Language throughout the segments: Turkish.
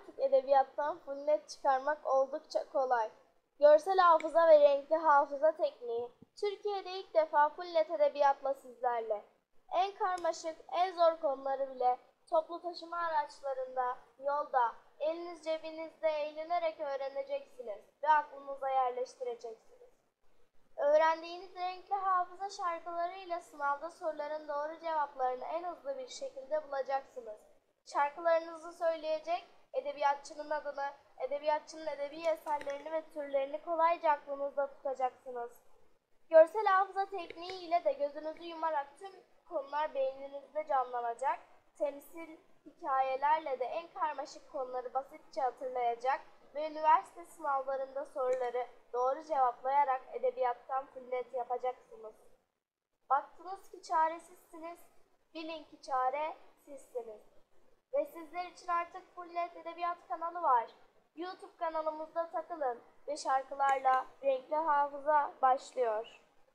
artık edebiyattan full net çıkarmak oldukça kolay. Görsel hafıza ve renkli hafıza tekniği Türkiye'de ilk defa full net edebiyatla sizlerle. En karmaşık, en zor konuları bile toplu taşıma araçlarında, yolda, eliniz cebinizde eğlenerek öğreneceksiniz ve aklınıza yerleştireceksiniz. Öğrendiğiniz renkli hafıza şarkılarıyla sınavda soruların doğru cevaplarını en hızlı bir şekilde bulacaksınız. Şarkılarınızı söyleyecek, edebiyatçının adını, edebiyatçının edebi eserlerini ve türlerini kolayca aklınızda tutacaksınız. Görsel hafıza tekniği ile de gözünüzü yumarak tüm konular beyninizde canlanacak, temsil hikayelerle de en karmaşık konuları basitçe hatırlayacak ve üniversite sınavlarında soruları doğru cevaplayarak edebiyattan full net yapacaksınız. Baktınız ki çaresizsiniz, bilin ki çare sizsiniz. Ve sizler için artık full net edebiyat kanalı var. YouTube kanalımızda takılın ve şarkılarla renkli hafıza başlıyor.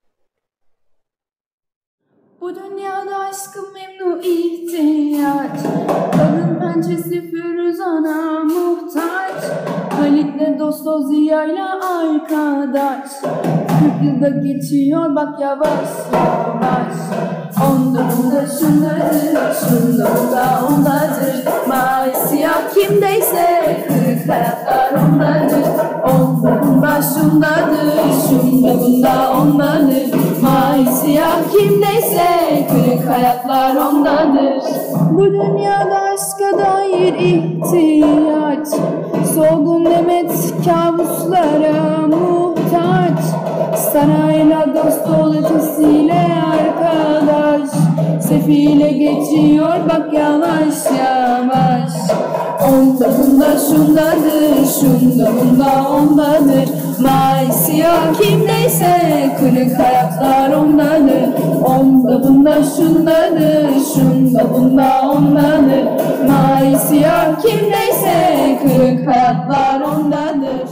Bu dünyada aşkın memnu ihtiyaç, kadın pençesi Firuzan'a muhtaç. Halit'le Dosto Ziya'yla arkadaş, 40 yılda geçiyor bak yavaş yavaş. Onda bunda şundadır, şunda bunda ondadır. Mavi siyah kimdeyse kırık hayatlar ondadır. Onda bunda şundadır, şunda bunda ondadır. Mavi siyah kimdeyse kırık hayatlar ondadır. Bu dünyada aşka dair ihtiyaç, solgun demet kabuslara muhtaç. Sarayla dost ol ötesiyle arkadaş, sefile geçiyor bak yavaş yavaş. Onda bunda şundadır, şunda bunda ondadır. Mavi siyah kimdeyse kırık hayatlar ondadır. Onda bunda şundadır, şunda bunda ondadır. Mavi siyah kimdeyse kırık hayatlar ondadır.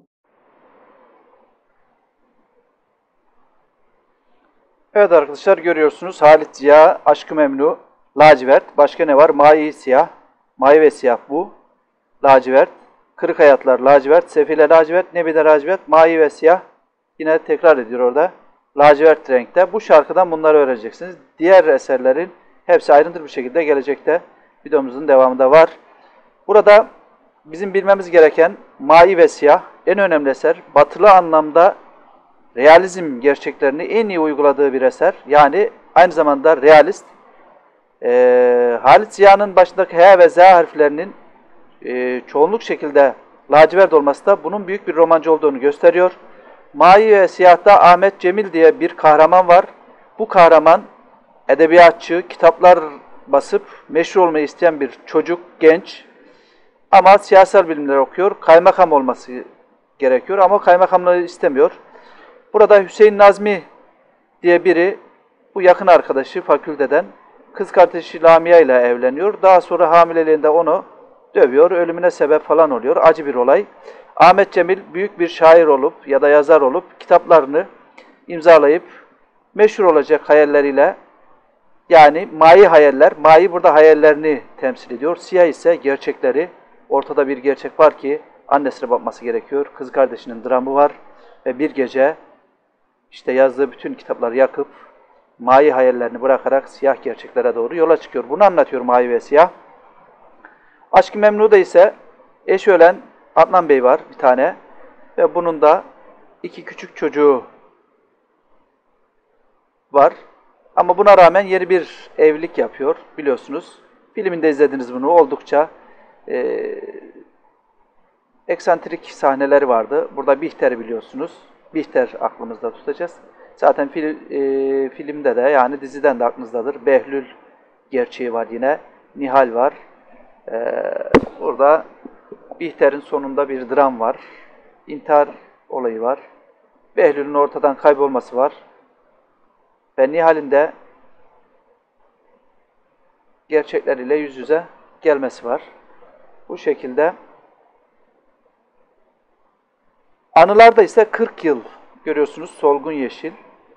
Evet arkadaşlar, görüyorsunuz Halit Ziya, Aşk-ı Memnu, lacivert. Başka ne var? Mavi siyah. Mavi ve siyah bu. Lacivert. Kırık hayatlar lacivert. Sefile lacivert. Nebide lacivert. Mavi ve siyah. Yine tekrar ediyor orada. Lacivert renkte. Bu şarkıdan bunları öğreneceksiniz. Diğer eserlerin hepsi ayrıntılı bir şekilde gelecekte. Videomuzun devamında var. Burada bizim bilmemiz gereken mavi ve siyah en önemli eser. Batılı anlamda realizm gerçeklerini en iyi uyguladığı bir eser. Yani aynı zamanda realist. Halit Ziya'nın başındaki H ve Z harflerinin çoğunluk şekilde lacivert olması da bunun büyük bir romancı olduğunu gösteriyor. Mavi ve siyahta Ahmet Cemil diye bir kahraman var. Bu kahraman edebiyatçı, kitaplar basıp meşhur olmayı isteyen bir çocuk, genç. Ama siyasal bilimler okuyor. Kaymakam olması gerekiyor ama kaymakamlığı istemiyor. Burada Hüseyin Nazmi diye biri, bu yakın arkadaşı fakülteden, kız kardeşi Lamia ile evleniyor. Daha sonra hamileliğinde onu dövüyor, ölümüne sebep falan oluyor. Acı bir olay. Ahmet Cemil büyük bir şair olup ya da yazar olup kitaplarını imzalayıp meşhur olacak hayalleriyle, yani mavi hayaller, mavi burada hayallerini temsil ediyor. Siyah ise gerçekleri. Ortada bir gerçek var ki annesine bakması gerekiyor. Kız kardeşinin dramı var ve bir gece işte yazdığı bütün kitapları yakıp mavi hayallerini bırakarak siyah gerçeklere doğru yola çıkıyor. Bunu anlatıyor mavi ve siyah. Aşk-ı Memnu'da ise eşi ölen Adnan Bey var bir tane ve bunun da 2 küçük çocuğu var. Ama buna rağmen yeni bir evlilik yapıyor biliyorsunuz. Filminde izlediniz bunu. Oldukça eksantrik sahneleri vardı. Burada Bihter'i biliyorsunuz. Bihter aklımızda tutacağız. Zaten filmde de, yani diziden de aklınızdadır. Behlül gerçeği var yine. Nihal var. Burada Bihter'in sonunda bir dram var. İntihar olayı var. Behlül'ün ortadan kaybolması var. Ve Nihal'in de gerçekleriyle yüz yüze gelmesi var. Bu şekilde. Anılarda ise 40 yıl görüyorsunuz, solgun yeşil.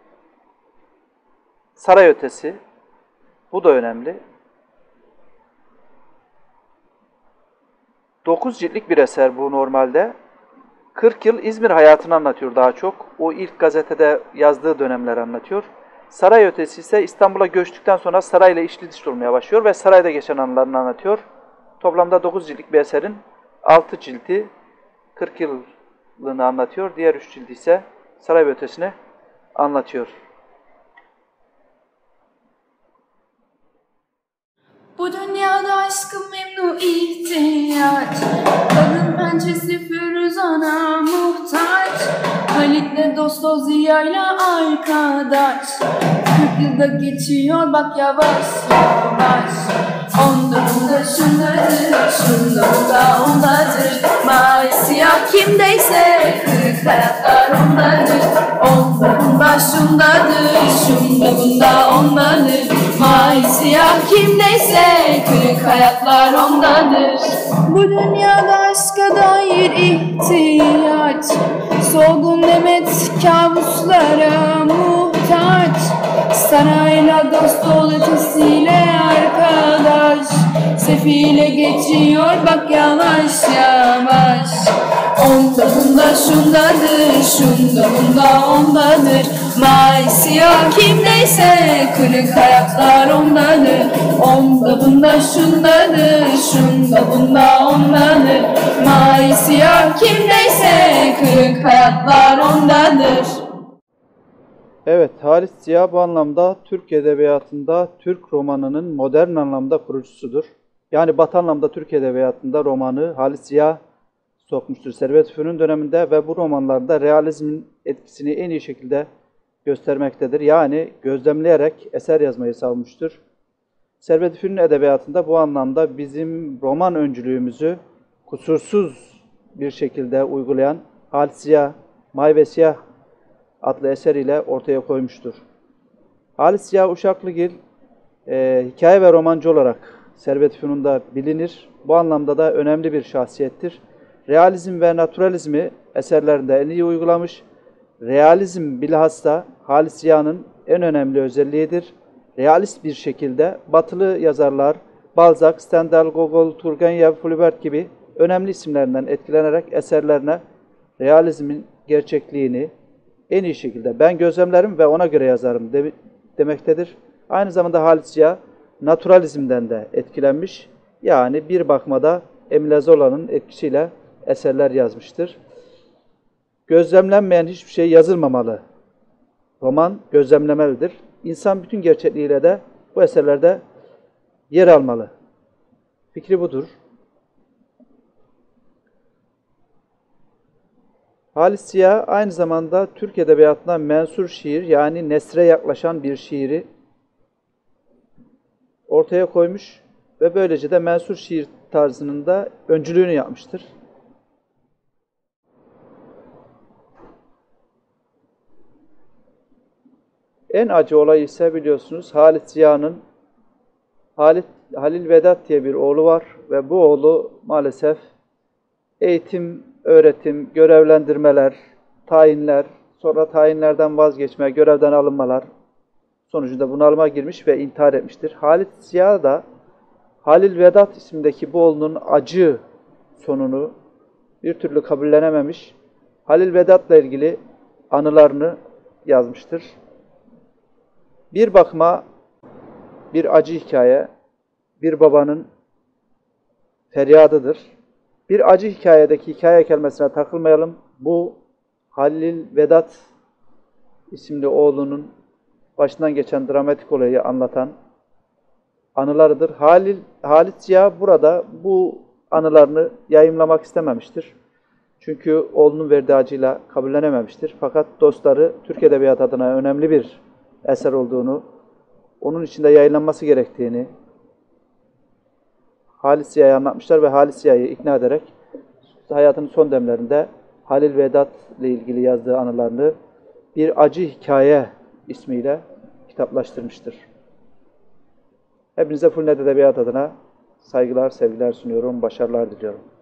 Saray ötesi. Bu da önemli. 9 ciltlik bir eser bu normalde. 40 yıl İzmir hayatını anlatıyor daha çok. O ilk gazetede yazdığı dönemleri anlatıyor. Saray Ötesi ise İstanbul'a göçtükten sonra sarayla içli dışlı olmaya başlıyor ve sarayda geçen anılarını anlatıyor. Toplamda 9 ciltlik bir eserin 6 cildi 40 yıllığını anlatıyor. Diğer 3 cildi ise Saray ve Ötesi'ni anlatıyor. Bu dünyada aşkım memnu ihtiyaç, kadın pençesi Firuzan'a muhtaç, Halit'le dost o Ziya'yla arkadaş, 40 yılda geçiyor bak yavaş yavaş. Onda bunda şundadır, şunda bunda ondadır, mavi siyah kimdeyse kırık hayatlar ondadır. Onda bunda şundadır, şunda bunda ondadır, mavi siyah kimdeyse kırık hayatlar ondadır. Bu dünyada aşka dair ihtiyaç, solgun demet kabuslara muhtaç, sarayla dost ol ötesiyle arkadaş, sefile geçiyor bak yavaş yavaş. Onda bunda şundadır, şunda bunda ondadır, mavi siyah kimdeyse kırık hayatlar ondadır. Onda bunda şundadır, şunda bunda ondadır, mavi siyah kimdeyse kırık hayatlar ondadır. Evet, Halis Ziya bu anlamda Türk edebiyatında Türk romanının modern anlamda kurucusudur. Yani Batı anlamda Türk edebiyatında romanı Halis Ziya sokmuştur Servet Fünun döneminde ve bu romanlarda realizmin etkisini en iyi şekilde göstermektedir. Yani gözlemleyerek eser yazmayı savmuştur. Servet Fünun edebiyatında bu anlamda bizim roman öncülüğümüzü kusursuz bir şekilde uygulayan Halis Ziya, May ve Siyah adlı eseriyle ortaya koymuştur. Halis Ziya Uşaklıgil hikaye ve romancı olarak Servet Fünun'da bilinir. Bu anlamda da önemli bir şahsiyettir. Realizm ve naturalizmi eserlerinde en iyi uygulamış. Realizm bilhassa Halis Ziya'nın en önemli özelliğidir. Realist bir şekilde batılı yazarlar Balzac, Stendhal, Gogol, Turgenev, Flaubert gibi önemli isimlerinden etkilenerek eserlerine realizmin gerçekliğini en iyi şekilde ben gözlemlerim ve ona göre yazarım demektedir. Aynı zamanda Halis Ziya naturalizmden de etkilenmiş. Yani bir bakmada Emile Zola'nın etkisiyle eserler yazmıştır. Gözlemlenmeyen hiçbir şey yazılmamalı. Roman gözlemlemelidir. İnsan bütün gerçekliğiyle de bu eserlerde yer almalı. Fikri budur. Halis Ziya aynı zamanda Türk edebiyatına mensur şiir yani nesre yaklaşan bir şiiri ortaya koymuş ve böylece de mensur şiir tarzının da öncülüğünü yapmıştır. En acı olay ise biliyorsunuz Halis Ziya'nın Halil Vedat diye bir oğlu var ve bu oğlu maalesef eğitim, öğretim, görevlendirmeler, tayinler, sonra tayinlerden vazgeçme, görevden alınmalar sonucunda bunalıma girmiş ve intihar etmiştir. Halis Ziya da Halil Vedat ismindeki bu oğlunun acı sonunu bir türlü kabullenememiş. Halil Vedat'la ilgili anılarını yazmıştır. Bir bakıma bir acı hikaye, bir babanın feryadıdır. Bir acı hikayedeki hikaye kelimesine takılmayalım. Bu Halil Vedat isimli oğlunun başından geçen dramatik olayı anlatan anılarıdır. Halis Ziya burada bu anılarını yayımlamak istememiştir. Çünkü oğlunun verdiği acıyla kabullenememiştir. Fakat dostları Türk Edebiyatı adına önemli bir eser olduğunu, onun içinde yayınlanması gerektiğini Halis Ziya'ya anlatmışlar ve Halis Ziya'yı ikna ederek hayatının son demlerinde Halil Vedat ile ilgili yazdığı anılarını Bir Acı Hikaye ismiyle kitaplaştırmıştır. Hepinize Full Net Edebiyat adına saygılar, sevgiler sunuyorum, başarılar diliyorum.